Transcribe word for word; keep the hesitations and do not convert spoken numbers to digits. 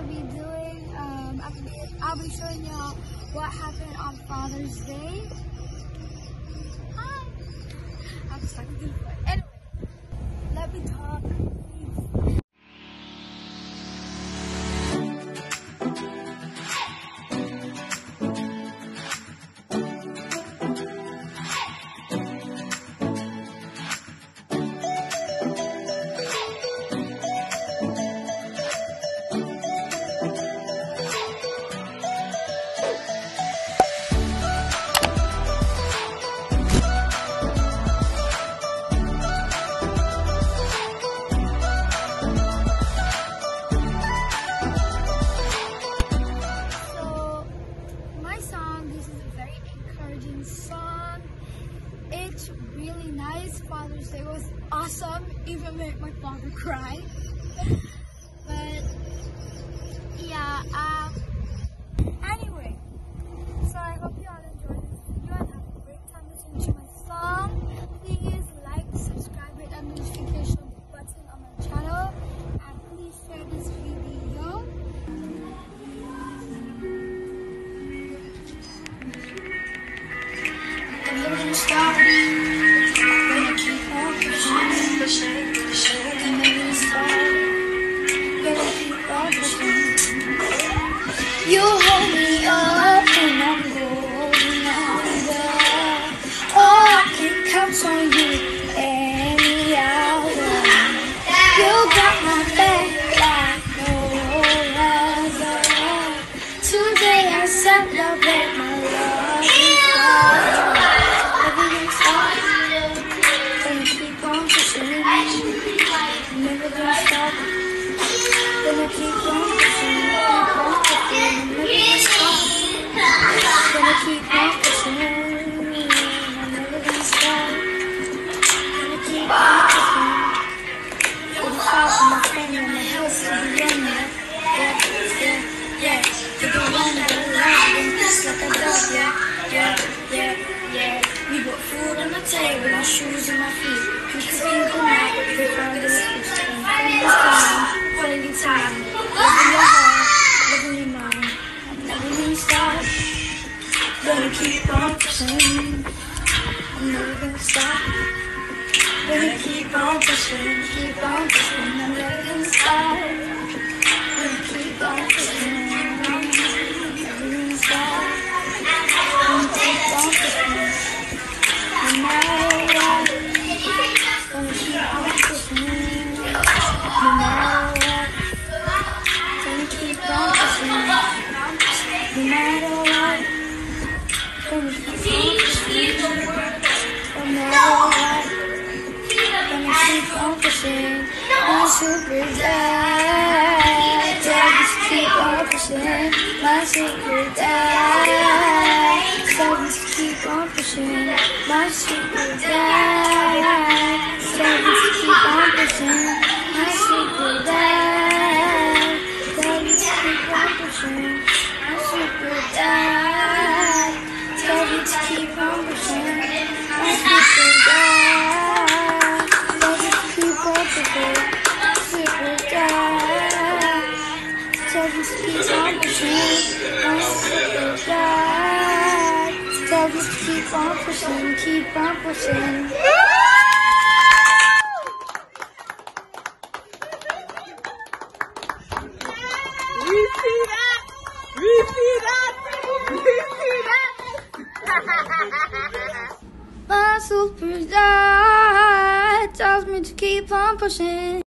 be doing, um, I'll be, I'll be showing y'all what happened on Father's Day. Hi! I'm just talking to you. Anyway, let me talk, please. Song. It's really nice. Father's Day was awesome. Even made my father cry. But yeah, um anyway, so I hope you all enjoyed this video and have a great time listening to my song. Please like, subscribe, hit that notification button on my channel, and please share this video. Never stop. Gonna keep on pushing, pushing, pushing. Never stop. Gonna keep on pushing. You hold me up and I'm going under. Oh, I can count on you any hour. You got my back like no other. Today I celebrate my love. Never gonna stop. Gonna keep on pushing, keep on pushing. Never gonna stop. Gonna keep on pushing. I'm never gonna stop. Gonna keep on pushing. For the top of my friend and my house to be running. Yeah, yeah, yeah. To the one that I love and just like a dog. Yeah, yeah, yeah, yeah. We got food on the table and shoes on my feet. We can sing good night. We found the speech. Holding time, loving your heart, loving your mind. I'm never gonna stop. Gonna keep on pushing. I'm never gonna stop. Gonna keep on pushing, keep on pushing. I'm never gonna stop. Gonna keep on pushing. I'm never gonna stop. Gonna keep on pushing. No matter what. Gonna keep on pushing. No matter what, gonna keep on pushing. No matter what, gonna keep on pushing. No matter what, gonna keep on pushing. My super dad, just keep on pushing. My super dad, just keep on pushing. My super dad, just keep on pushing. My super dad, daddy keep on pushing. My super dad, daddy keep on pushing. My super dad, daddy keep on pushing. Super dad, daddy keep on pushing. My super dad, daddy keep on pushing, keep on pushing. Repeat that! Repeat that! My super dad tells me to keep on pushing.